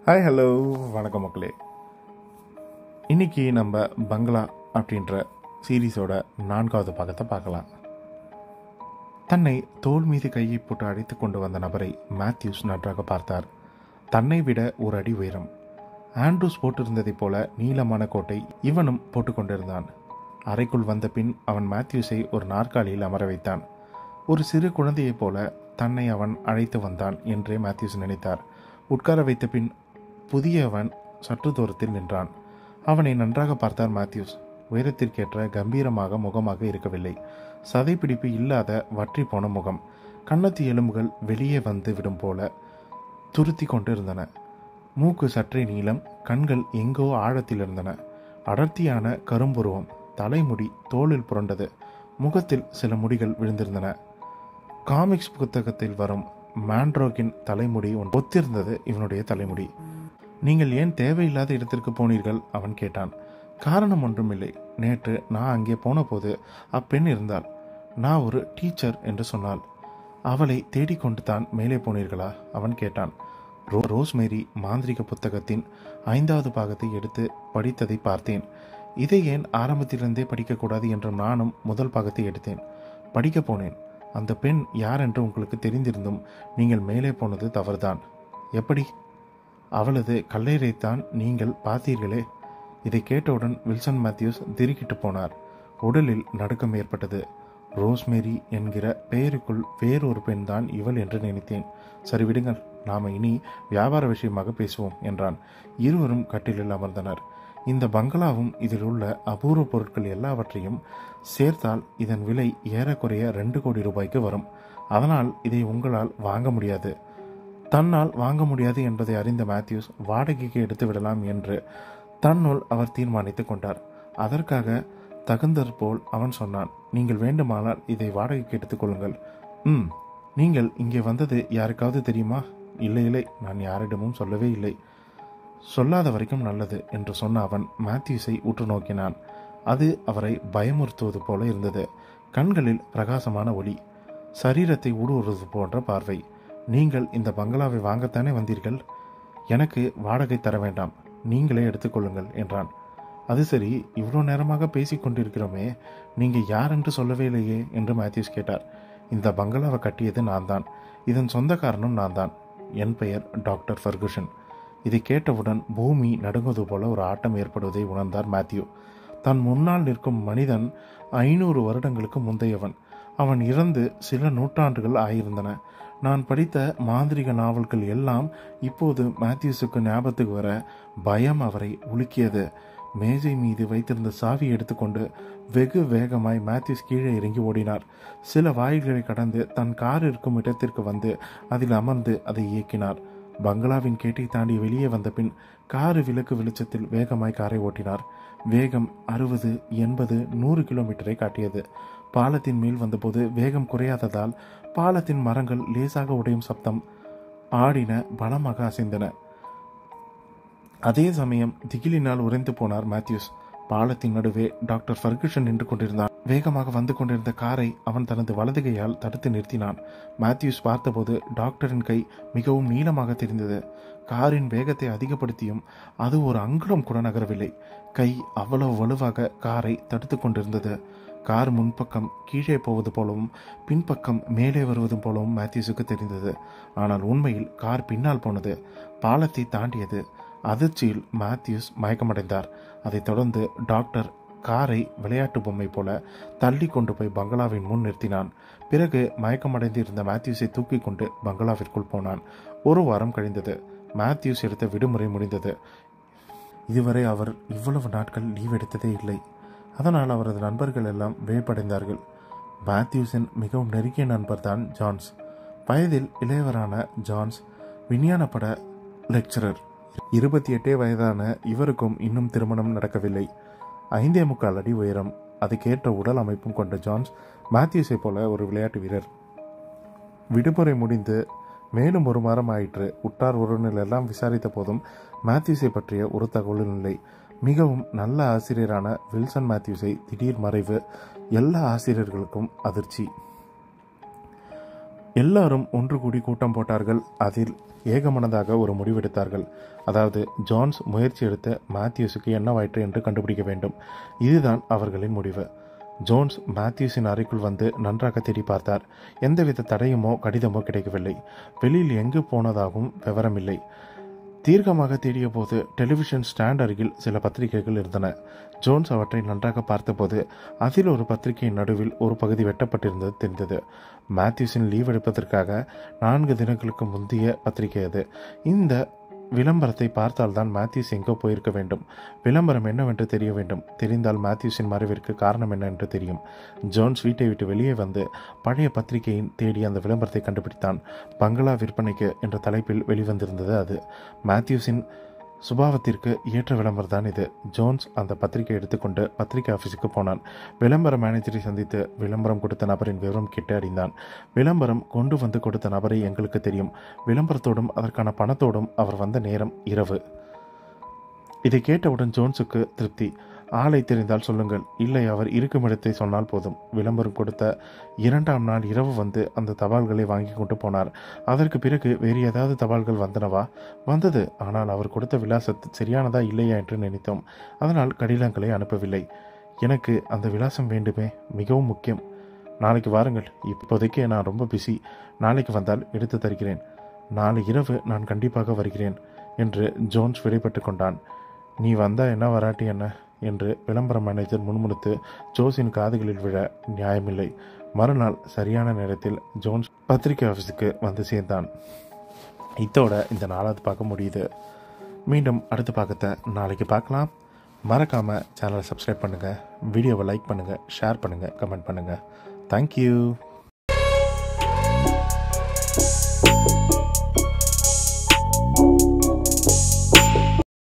Hi hello வணக்கம் மக்களே. இன்றைக்கி நம்ம பங்களா அப்படின்ற சீரீஸோட 4வது பாகத்தை பார்க்கலாம். தன்னை தோள் மீது கையை போட்டு அழைத்து கொண்டு வந்த நபரை மேத்யூஸ் நன்றாக பார்த்தார். தன்னை விட ஒரு அடி உயரம். ஆண்ட்ரூஸ் போட்டிருந்ததைப் போல நீளமான கோட்டை இவனும் போட்டுக்கொண்டிருந்தான். அறைக்குள் வந்த பின் அவன் மேத்யூஸை ஒரு நாற்காலியில் அமர வைத்தான். ஒரு சிறு குழந்தையைப் போல தன்னை அவன் அழைத்து வந்தான் என்றே மேத்யூஸ் நினைத்தார். உட்கார வைத்த பின் புதியவன் சற்று தூரத்தில் நின்றான். அவனை நன்றாக பார்த்தார் மேத்யூஸ். உயரத்திற்கேற்ற கம்பீரமாக முகமாக இருக்கவில்லை. சதைப்பிடிப்பு இல்லாத வற்றி போன முகம். கன்னத்து எலும்புகள் வெளியே வந்து விடும் போல துருத்தி கொண்டு இருந்தன. மூக்கு சற்றே நீளம், கண்கள் எங்கோ ஆழத்தில் இருந்தன. அடர்த்தியான கரும்புருவம், தலைமுடி தோளில் புரண்டது. முகத்தில் சில முடிகள் விழுந்திருந்தன. காமிக்ஸ் புத்தகத்தில் வரும் மாண்ட்ரோக்கின் தலைமுடி ஒத்திருந்தது இவனுடைய தலைமுடி. நீங்கள் ஏன் தேவையில்லாத இடத்திற்கு போனீர்கள்? அவன் கேட்டான். காரணம் ஒன்றுமில்லை. நேற்று நான் அங்கே போன போது அப்பெண் இருந்தாள். நான் ஒரு டீச்சர் என்று சொன்னாள். அவளை தேடிக்கொண்டு தான் மேலே போனீர்களா? அவன் கேட்டான். ரோஸ்மேரி மாந்திரிக புத்தகத்தின் 5வது பாகத்தை எடுத்து படித்ததை பார்த்தேன். இதை ஏன் ஆரம்பத்திலிருந்தே படிக்கக்கூடாது என்று நானும் முதல் பாகத்தை எடுத்தேன். படிக்க போனேன். அந்த பெண் யார் என்று உங்களுக்கு தெரிந்திருந்தும் நீங்கள் மேலே போனது தவறுதான். எப்படி? அவளது கல்லறையைத்தான் நீங்கள் பார்த்தீர்களே. இதை கேட்டவுடன் வில்சன் மேத்யூஸ் திடுக்கிட்டு போனார். உடலில் நடுக்கம் ஏற்பட்டது. ரோஸ்மேரி என்கிற பெயருக்குள் வேறொரு பெண் தான் இவள் என்று நினைத்தேன். சரி விடுங்கள், நாம இனி வியாபார விஷயமாக பேசுவோம் என்றான். இருவரும் கட்டிலில் அமர்ந்தனர். இந்த பங்களாவும் இதில் உள்ள அபூர்வ பொருட்கள் எல்லாவற்றையும் சேர்த்தால் இதன் விலை ஏறக்குறைய 2 கோடி ரூபாய்க்கு வரும். அதனால் இதை உங்களால் வாங்க முடியாது. தன்னால் வாங்க முடியாது என்பதை அறிந்த மேத்யூஸ் வாடகைக்கு எடுத்து விடலாம் என்று தன்னுள் அவர் தீர்மானித்து கொண்டார். அதற்காக தகுந்தற்போல் அவன் சொன்னான். நீங்கள் வேண்டுமானால் இதை வாடகைக்கு எடுத்துக்கொள்ளுங்கள். நீங்கள் இங்கே வந்தது யாருக்காவது தெரியுமா? இல்லை, நான் யாரிடமும் சொல்லவே இல்லை. சொல்லாத வரைக்கும் நல்லது என்று சொன்ன அவன் மேத்யூஸை உற்று நோக்கினான். அது அவரை பயமுறுத்துவது போல இருந்தது. கண்களில் பிரகாசமான ஒளி, சரீரத்தை ஊடுருவது போன்ற பார்வை. நீங்கள் இந்த பங்களாவை வாங்கத்தானே வந்தீர்கள்? எனக்கு வாடகை தர வேண்டாம், நீங்களே எடுத்துக்கொள்ளுங்கள் என்றான். அது சரி, இவ்வளோ நேரமாக பேசிக்கொண்டிருக்கிறோமே, நீங்கள் யார் என்று சொல்லவே இல்லையே என்று மேத்யூஸ் கேட்டார். இந்த பங்களாவை கட்டியது நான் தான். இதன் சொந்த காரணம் நான் தான். என் பெயர் டாக்டர் ஃபர்குசன். இதை கேட்டவுடன் பூமி நடுங்குவது போல ஒரு ஆட்டம் ஏற்படுவதை உணர்ந்தார் மேத்யூ. தன் முன்னால் நிற்கும் மனிதன் 500 வருடங்களுக்கு முந்தையவன். அவன் இறந்து சில நூற்றாண்டுகள் ஆயிருந்தன. நான் படித்த மாந்திரிக நாவல்கள் எல்லாம் இப்போது மேத்யூஸுக்கு ஞாபகத்துக்கு வர பயம் அவரை உலுக்கியது. மேஜை மீது வைத்திருந்த சாவி எடுத்துக்கொண்டு வெகு வேகமாய் மேத்யூஸ் கீழே இறங்கி ஓடினார். சில வாயில்களை கடந்து தன் கார் இருக்கும் இடத்திற்கு வந்து அதில் அமர்ந்து அதை இயக்கினார். பங்களாவின் கேட்டை தாண்டி வெளியே வந்த பின் காரு விளக்கு வெளிச்சத்தில் வேகமாய் காரை ஓட்டினார். வேகம் 60, 80, 100 கிலோமீட்டரை காட்டியது. பாலத்தின் மேல் வந்தபோது வேகம் குறையாததால் பாலத்தின் மரங்கள் லேசாக உடையும் சப்தம் ஆடின, பலமாக அசைந்தன. அதே சமயம் திகிலினால் உறைந்து போனார் மேத்யூஸ். பாலத்தின் நடுவே டாக்டர் ஃபர்குசன் நின்று கொண்டிருந்தான். வேகமாக வந்து கொண்டிருந்த காரை அவன் தனது வலது கையால் தடுத்து நிறுத்தினான். மேத்யூஸ் பார்த்தபோது டாக்டரின் கை மிகவும் நீளமாக தெரிந்தது. காரின் வேகத்தை அதிகப்படுத்தியும் அது ஒரு அங்குலம் கூட நகரவில்லை. கை அவ்வளவு வலுவாக காரை தடுத்து கொண்டிருந்தது. கார் முன்பக்கம் கீழே போவது போலவும் பின்பக்கம் மேலே வருவது போலவும் மேத்யூஸுக்கு தெரிந்தது. ஆனால் உண்மையில் கார் பின்னால் போனது, பாலத்தை தாண்டியது. அதிர்ச்சியில் மேத்யூஸ் மயக்கமடைந்தார். அதைத் தொடர்ந்து டாக்டர் காரை விளையாட்டு பொம்மை போல தள்ளி கொண்டு போய் பங்களாவின் முன் நிறுத்தினான். பிறகு மயக்கமடைந்து இருந்த மேத்யூஸை தூக்கி கொண்டு பங்களாவிற்குள் போனான். 1 வாரம் கழிந்தது. மேத்யூஸ் எடுத்த விடுமுறை முடிந்தது. இதுவரை அவர் இவ்வளவு நாட்கள் லீவ் எடுத்ததே இல்லை. அதனால் அவரது நண்பர்கள் எல்லாம் வியப்படைந்தார்கள். மேத்யூஸின் மிகவும் நெருங்கிய நண்பர் தான் ஜான்ஸ். வயதில் இளையவரான ஜான்ஸ் விஞ்ஞான பட லெக்சரர். 28 வயதான இவருக்கும் இன்னும் திருமணம் நடக்கவில்லை. 5.25 அடி உயரம், அதுக்கேற்ற உடல் அமைப்பும் கொண்ட ஜான்ஸ் மேத்யூஸை போல ஒரு விளையாட்டு வீரர். விடுமுறை முடிந்து மேலும் 1 வாரம் ஆயிற்று. உற்றார் உறவினர் எல்லாம் விசாரித்த போதும் மேத்யூஸை பற்றிய ஒரு தகவலும் இல்லை. மிகவும் நல்ல ஆசிரியரான வில்சன் மேத்யூஸை திடீர் மறைவு எல்லா ஆசிரியர்களுக்கும் அதிர்ச்சி. எல்லாரும் ஒன்று கூடி கூட்டம் போட்டார்கள். அதில் ஏகமனதாக ஒரு முடிவெடுத்தார்கள். அதாவது ஜான்ஸ் முயற்சி எடுத்த மேத்யூஸுக்கு என்னவாயிற்று என்று கண்டுபிடிக்க வேண்டும். இதுதான் அவர்களின் முடிவு. ஜோன்ஸ் மேத்யூஸின் அறைக்குள் வந்து நன்றாக தேடி பார்த்தார். எந்தவித தடையுமோ கடிதமோ கிடைக்கவில்லை. வெளியில் எங்கு போனதாகவும் விவரமில்லை. தீர்க்கமாக தேடிய போது டெலிவிஷன் ஸ்டாண்ட் அருகில் சில பத்திரிகைகள் இருந்தன. ஜோன்ஸ் அவற்றை நன்றாக பார்த்தபோது அதில் ஒரு பத்திரிகையின் நடுவில் ஒரு பகுதி வெட்டப்பட்டிருந்தது தெரிந்தது. மேத்யூஸின் லீவ் எடுப்பதற்காக 4 தினங்களுக்கு முந்தைய பத்திரிகை அது. இந்த விளம்பரத்தை பார்த்தால்தான் மேத்யூஸ் எங்கோ போயிருக்க வேண்டும். விளம்பரம் என்னவென்று தெரிய வேண்டும். தெரிந்தால் மேத்யூஸின் மறைவிற்கு காரணம் என்ன என்று தெரியும். ஜோன்ஸ் வீட்டை விட்டு வெளியே வந்து பழைய பத்திரிகையின் தேடி அந்த விளம்பரத்தை கண்டுபிடித்தான். பங்களா விற்பனைக்கு என்ற தலைப்பில் வெளிவந்திருந்தது அது. மேத்யூஸின் சுபாவத்திற்கு ஏற்ற விளம்பரம் தான் இது. ஜோன்ஸ் அந்த பத்திரிகை எடுத்துக்கொண்டு பத்திரிகை ஆஃபீஸுக்கு போனான். விளம்பர மேனேஜரை சந்தித்து விளம்பரம் கொடுத்த நபரின் விவரம் கேட்டு அறிந்தான். விளம்பரம் கொண்டு வந்து கொடுத்த நபரை எங்களுக்கு தெரியும். விளம்பரத்தோடும் அதற்கான பணத்தோடும் அவர் வந்த நேரம் இரவு. இதை கேட்டவுடன் ஜோன்ஸுக்கு திருப்தி. ஆளை தெரிந்தால் சொல்லுங்கள், இல்லை அவர் இருக்கும் இடத்தை சொன்னால் போதும். விளம்பரம் கொடுத்த 2ஆம் நாள் இரவு வந்து அந்த தபால்களை வாங்கி கொண்டு போனார். அதற்கு பிறகு வேறு ஏதாவது தபால்கள் வந்தனவா? வந்தது. ஆனால் அவர் கொடுத்த விலாசத்து சரியானதா இல்லையா என்று நினைத்தோம். அதனால் கடிதங்களை அனுப்பவில்லை. எனக்கு அந்த விலாசம் வேண்டுமே, மிகவும் முக்கியம். நாளைக்கு வாருங்கள். இப்போதைக்கு நான் ரொம்ப பிஸி. நாளைக்கு வந்தால் எடுத்து தருகிறேன். நாளை இரவு நான் கண்டிப்பாக வருகிறேன் என்று ஜோன்ஸ் விடைபெற்று கொண்டான். நீ வந்தா என்ன, வராட்டி என்ன என்று விளம்பர மேனேஜர் முணுமுணுத்து ஜோஸின் காதுகளில் விழ நியாயமில்லை. மறுநாள் சரியான நேரத்தில் ஜோன்ஸ் பத்திரிகை ஆஃபீஸுக்கு வந்து சேர்ந்தான். இதோட இந்த 4வது பார்க்க முடியுது. மீண்டும் அடுத்த பாகத்தை நாளைக்கு பார்க்கலாம். மறக்காமல் சேனலை சப்ஸ்கிரைப் பண்ணுங்கள், வீடியோவை லைக் பண்ணுங்கள், ஷேர் பண்ணுங்கள், கமெண்ட் பண்ணுங்கள். தேங்க்யூ.